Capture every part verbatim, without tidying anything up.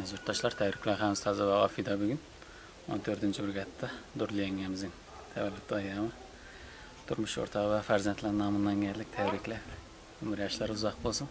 Aziz yurttaşlar, tabriklaymiz Taza va Afida bugün on to'rtinchi brigadada Durli yengemizning tavallud ayyami. Turmush o'rtog'i va farzandlar nomidan keldik, tabriklar. Umr yoshlari uzoq bo'lsin.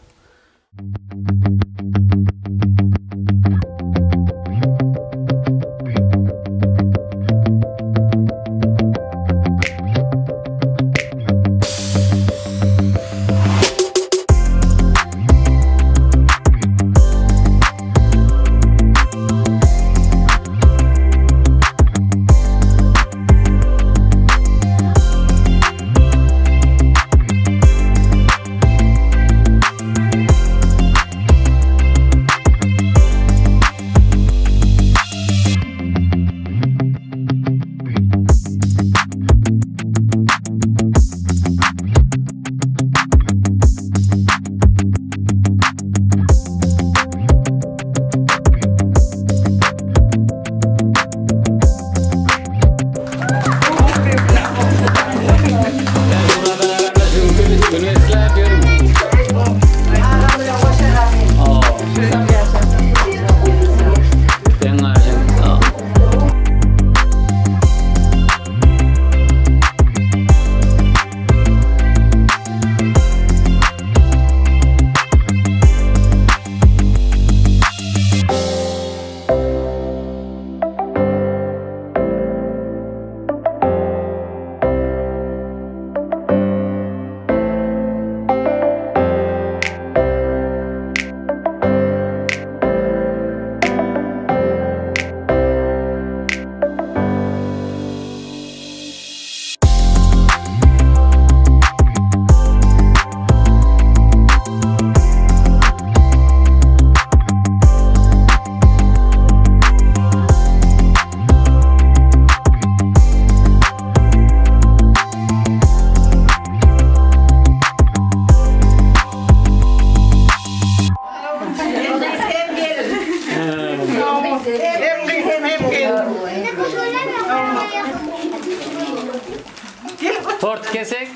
Tort kesek.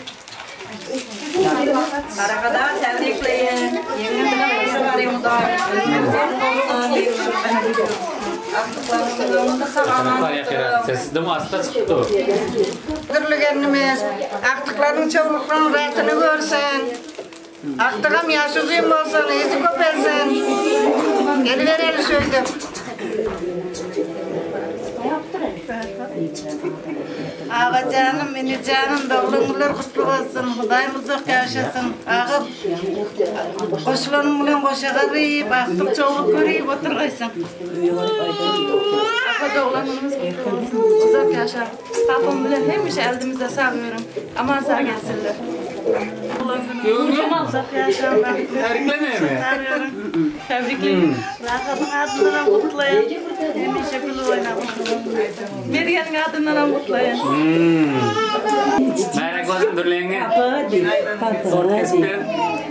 Arkadan tebrikleyin. Yemin bilen olsa var ya muda. Siz de masada çıktı. Dırlıgenimiz, aktıkların çoğunluklarının rahatını görsen, aktıkam yaşızıyım olsan, izi köpersen, geri vereli söyledim. Ağa canım, beni canım, doğrumlar kutlu olsun, Hudayım uzak yaşasın. Ağa, koşulanım bilen koşa garip, aktık çoğuluk göreyip oturgaysın. Ağa doğrumlarımız kutlu olsun, uzak yaşa. Papam bilen hemmiş eldimizde sağlıyorum, aman sağ gelsinler. Uzak yaşa, Tebriklemeye mi? sağlıyorum. Tebrikleyin. Rahatın adından kutlayın. Hemişe gülü oynamak. Mergen'in adından kutlayın. Merak olsun Durli'ye. Tort kesip verin.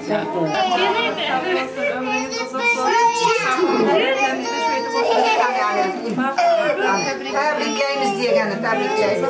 Tebrikleyiniz diye gene tebrikleyiniz.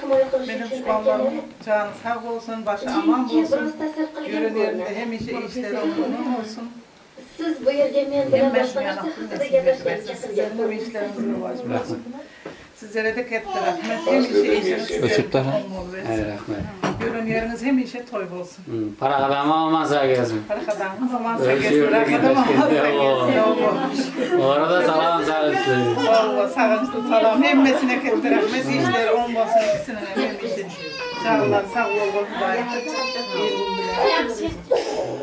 Benim şubanlarım canı sağ olsun, başı aman olsun. Yörelerinde hem işi işleri onun olsun. Siz bu yerge men bilen başlanırsa sizlerin bu işlerinizi başlasın. Sizlere de katta rahmet. Hem işi işiniz Ösüpler ha? olsun. Hayır, rahmet. Yöreleriniz hem işe toy olsun. Para kadar mı olmazsa gezin. Arkadaşımız zamansa Öyle geçsin, şey öyle arkadaşımız gider. zamansa geçsin. O arada salam sağlıklı. Valla sağlıklı salam. Hemmesine katta rahmet. İşleri olmasın ikisinin hem işi. İnşallah sağ olun. İyi gün bile.